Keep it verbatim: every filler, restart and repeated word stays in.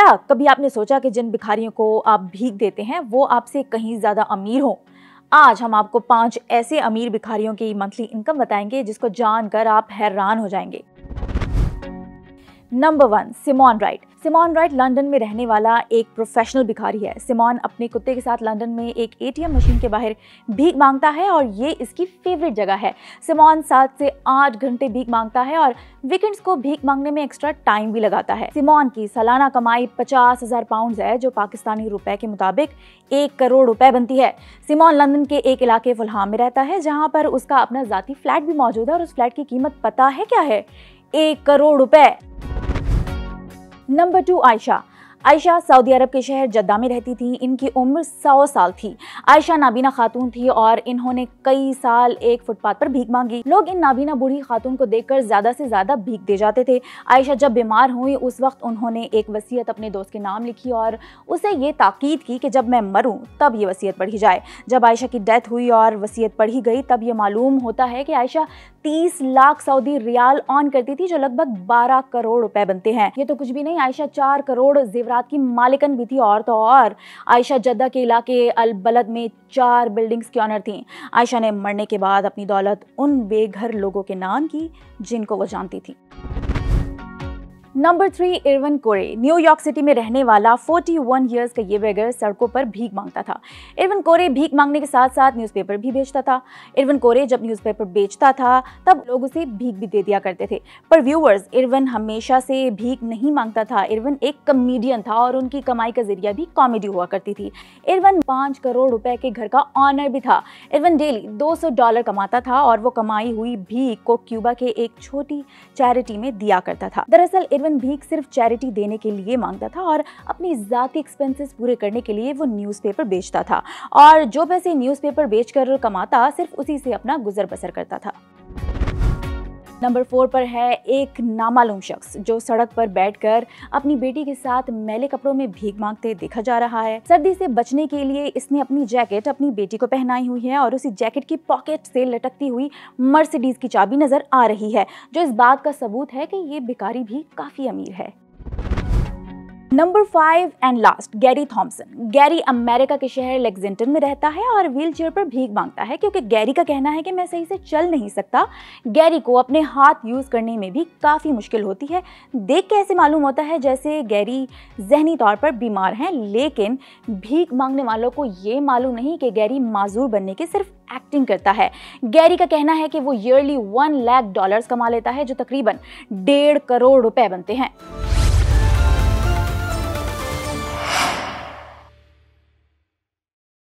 क्या कभी आपने सोचा कि जिन भिखारियों को आप भीख देते हैं वो आपसे कहीं ज्यादा अमीर हो? आज हम आपको पांच ऐसे अमीर भिखारियों की मंथली इनकम बताएंगे जिसको जानकर आप हैरान हो जाएंगे। Number one, Simon Wright. Simon Wright London में रहने वाला एक प्रोफेशनल भिखारी है। सिमोन अपने कुत्ते के साथ लंदन में एक एटीएम मशीन के बाहर भीख मांगता है और ये इसकी फेवरेट जगह है। सिमोन सात से आठ घंटे भीख मांगता है और वीकेंड्स को भीख मांगने में एक्स्ट्रा टाइम भी लगाता है। सिमोन की सालाना कमाई पचास हजार पाउंड है, जो पाकिस्तानी रुपए के मुताबिक एक करोड़ रुपए बनती है। सिमोन लंदन के एक इलाके फुलहाम में रहता है, जहाँ पर उसका अपना जाती फ्लैट भी मौजूद है और उस फ्लैट की कीमत पता है क्या है? एक करोड़ रुपए। Number two, Ayesha. Ayesha Saudi Arab के शहर जद्दा में रहती थी। इनकी उम्र सौ साल थी। आयशा नाबीना खातून थी और इन्होंने कई साल एक फुटपाथ पर भीख मांगी। लोग इन नाबीना बूढ़ी खातून को देखकर ज्यादा से ज्यादा भीख दे जाते थे। आयशा जब बीमार हुई उस वक्त उन्होंने एक वसीयत अपने दोस्त के नाम लिखी और उसे ये ताकीद की कि जब मैं मरूं तब ये वसीयत पढ़ी जाए। जब आयशा की डेथ हुई और वसीयत पढ़ी गई तब ये मालूम होता है कि आयशा तीस लाख सऊदी रियाल ऑन करती थी, जो लगभग बारह करोड़ रुपए बनते हैं। ये तो कुछ भी नहीं, आयशा चार करोड़ जेवरात की मालिकन भी थी। और तो और आयशा जद्दा के इलाके अल बलद में चार बिल्डिंग्स की ऑनर थी। आयशा ने मरने के बाद अपनी दौलत उन बेघर लोगों के नाम की जिनको वो जानती थी। Number three, Irwin Corey. New York city में रहने वाला इकतालीस इयर्स का ये बेगर सड़कों पर भीख मांगता था। इरविन कोरे भीख मांगने के साथ साथ न्यूज़पेपर भी बेचता था। इरविन कोरे जब न्यूज़पेपर बेचता था तब लोग उसे भीख भी दे दिया करते थे। पर व्यूअर्स, इरविन हमेशा से भीख नहीं मांगता था। इरविन एक कॉमेडियन था और उनकी कमाई का जरिया भी कॉमेडी हुआ करती थी। इरविन पाँच करोड़ रुपए के घर का ऑनर भी था। इरविन डेली दो सौ डॉलर कमाता था और वो कमाई हुई भीख को क्यूबा के एक छोटी चैरिटी में दिया करता था। दरअसल इरविन भीख सिर्फ चैरिटी देने के लिए मांगता था और अपनी जाती एक्सपेंसेस पूरे करने के लिए वो न्यूज़पेपर बेचता था और जो पैसे न्यूज़पेपर बेचकर कमाता सिर्फ उसी से अपना गुजर बसर करता था। नंबर फोर पर है एक नामालूम शख्स जो सड़क पर बैठकर अपनी बेटी के साथ मैले कपड़ों में भीख मांगते देखा जा रहा है। सर्दी से बचने के लिए इसने अपनी जैकेट अपनी बेटी को पहनाई हुई है और उसी जैकेट की पॉकेट से लटकती हुई मर्सिडीज की चाबी नजर आ रही है, जो इस बात का सबूत है कि ये भिखारी भी काफी अमीर है। Number five and last, Gary Thomson. Gary America के शहर लेक्जेंटन में रहता है और व्हीलचेयर पर भीख मांगता है क्योंकि गैरी का कहना है कि मैं सही से चल नहीं सकता। गैरी को अपने हाथ यूज करने में भी काफी मुश्किल होती है। देख के ऐसे मालूम होता है जैसे गैरी जहनी तौर पर बीमार हैं, लेकिन भीख मांगने वालों को ये मालूम नहीं कि गैरी माजूर बनने की सिर्फ एक्टिंग करता है। गैरी का कहना है कि वो ईयरली वन लाख डॉलर्स कमा लेता है, जो तकरीबन डेढ़ करोड़ रुपए बनते हैं।